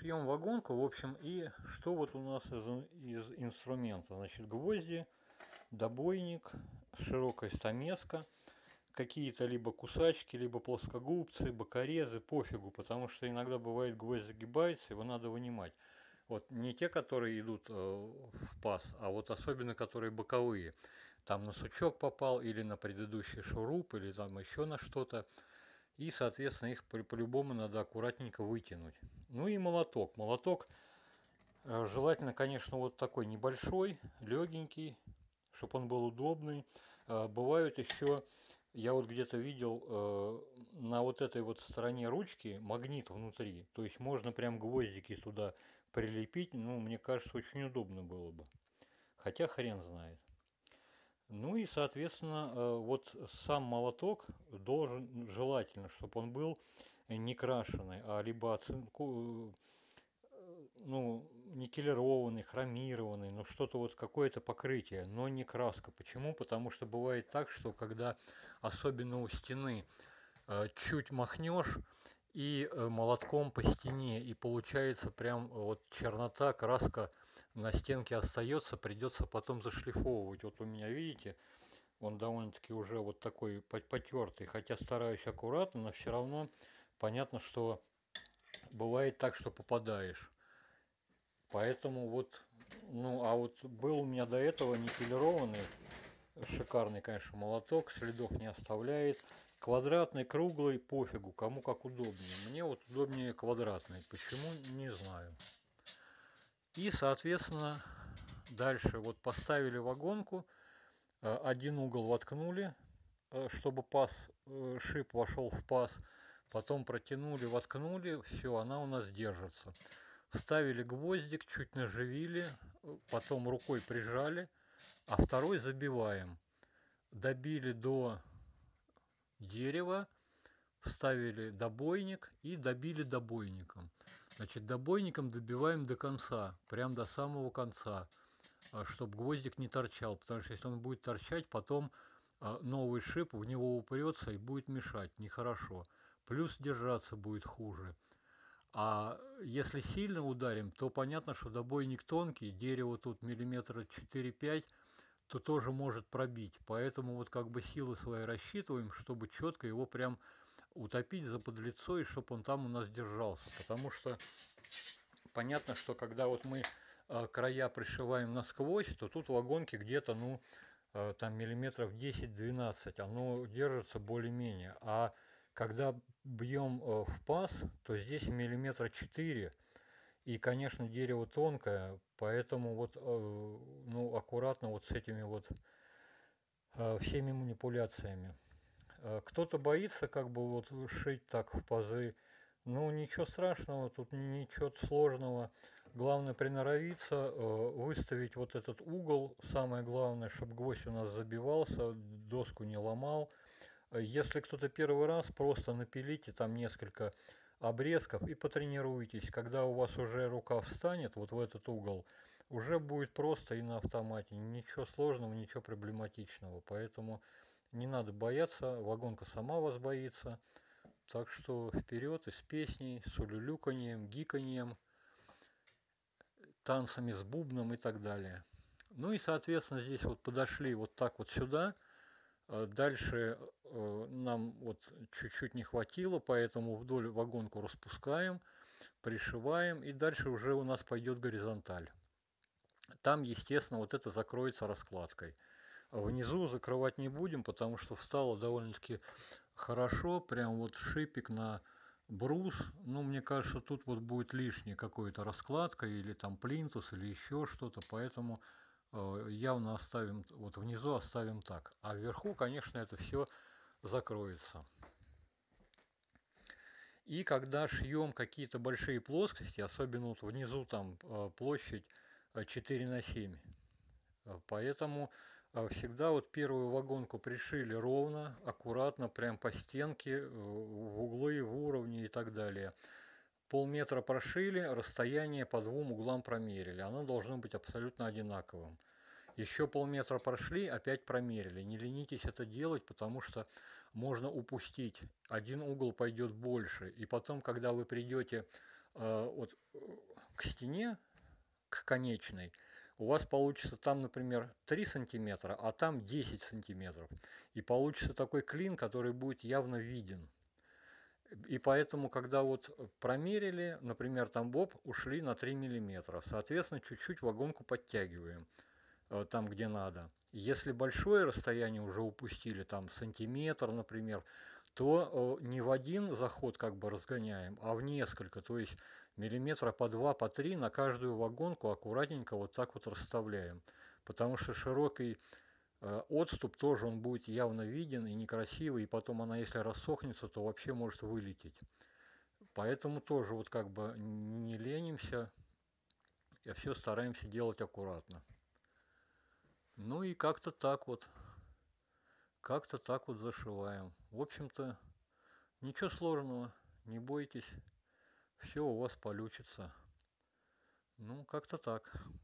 шьем вагонку, в общем, и что вот у нас из инструмента? Значит, гвозди, добойник, широкая стамеска, какие-то либо кусачки, либо плоскогубцы, бокорезы, пофигу, потому что иногда бывает гвоздь загибается, его надо вынимать. Вот не те, которые идут в паз, а вот особенно которые боковые. Там на сучок попал или на предыдущий шуруп, или там еще на что-то. И, соответственно, их по-любому надо аккуратненько вытянуть. Ну и молоток. Молоток желательно, конечно, вот такой небольшой, легенький, чтобы он был удобный. Бывают еще, я вот где-то видел на вот этой вот стороне ручки магнит внутри. То есть можно прям гвоздики туда прилепить. Ну, мне кажется, очень удобно было бы. Хотя хрен знает. Ну и, соответственно, вот сам молоток должен, желательно, чтобы он был не крашеный, а либо ну, никелированный, хромированный, ну что-то вот какое-то покрытие, но не краска. Почему? Потому что бывает так, что когда особенно у стены чуть махнешь и молотком по стене, и получается прям вот чернота, краска на стенке остается, придется потом зашлифовывать. Вот у меня, видите, он довольно-таки уже вот такой потертый, хотя стараюсь аккуратно, но все равно понятно, что бывает так, что попадаешь. Поэтому вот, ну, а вот был у меня до этого никелированный, шикарный, конечно, молоток, следов не оставляет. Квадратный, круглый, пофигу, кому как удобнее. Мне вот удобнее квадратный. Почему, не знаю. И, соответственно, дальше вот поставили вагонку, один угол воткнули, чтобы паз, шип вошел в паз, потом протянули, воткнули, все, она у нас держится. Вставили гвоздик, чуть наживили, потом рукой прижали, а второй забиваем. Добили до дерева, вставили добойник и добили добойником. Значит, добойником добиваем до конца, прям до самого конца, чтобы гвоздик не торчал, потому что если он будет торчать, потом новый шип в него упрется и будет мешать, нехорошо. Плюс держаться будет хуже. А если сильно ударим, то понятно, что добойник тонкий, дерево тут миллиметра 4-5, то тоже может пробить. Поэтому вот как бы силы свои рассчитываем, чтобы четко его прям утопить заподлицо, и чтобы он там у нас держался. Потому что понятно, что когда вот мы края пришиваем насквозь, то тут вагонки где-то, ну, там миллиметров 10-12, оно держится более-менее. А когда бьем в паз, то здесь миллиметра 4, и, конечно, дерево тонкое, поэтому вот, ну, аккуратно вот с этими вот всеми манипуляциями. Кто-то боится как бы вот шить так в пазы. Ну, ничего страшного, тут ничего сложного. Главное приноровиться, выставить вот этот угол. Самое главное, чтобы гвоздь у нас забивался, доску не ломал. Если кто-то первый раз, просто напилите там несколько обрезков и потренируйтесь. Когда у вас уже рука встанет вот в этот угол, уже будет просто и на автомате. Ничего сложного, ничего проблематичного. Поэтому не надо бояться, вагонка сама вас боится. Так что вперед и с песней, с улюлюканьем, гиканьем, танцами с бубном и так далее. Ну и, соответственно, здесь вот подошли вот так вот сюда. Дальше нам вот чуть-чуть не хватило, поэтому вдоль вагонку распускаем, пришиваем, и дальше уже у нас пойдет горизонталь. Там, естественно, вот это закроется раскладкой. Внизу закрывать не будем, потому что встало довольно-таки хорошо, прям вот шипик на брус. Ну, мне кажется, тут вот будет лишняя какая-то раскладка или там плинтус или еще что-то, поэтому явно оставим, вот внизу оставим так. А вверху, конечно, это все закроется. И когда шьем какие-то большие плоскости, особенно вот внизу там площадь 4 на 7, поэтому всегда вот первую вагонку пришили ровно, аккуратно, прям по стенке, в углы, в уровни и так далее. Полметра прошили, расстояние по двум углам промерили. Оно должно быть абсолютно одинаковым. Еще полметра прошли, опять промерили. Не ленитесь это делать, потому что можно упустить. Один угол пойдет больше. И потом, когда вы придете вот к стене, к конечной, у вас получится там, например, 3 сантиметра, а там 10 сантиметров. И получится такой клин, который будет явно виден. И поэтому, когда вот промерили, например, там боб ушли на 3 миллиметра, соответственно, чуть-чуть вагонку подтягиваем там, где надо. Если большое расстояние уже упустили, там сантиметр, например, то не в один заход как бы разгоняем, а в несколько, то есть миллиметра по 2, по 3 на каждую вагонку аккуратненько вот так вот расставляем. Потому что широкий отступ тоже он будет явно виден и некрасивый, и потом она, если рассохнется, то вообще может вылететь. Поэтому тоже вот как бы не ленимся, и все стараемся делать аккуратно. Ну и как-то так вот зашиваем. В общем-то, ничего сложного, не бойтесь, все у вас получится. Ну, как-то так.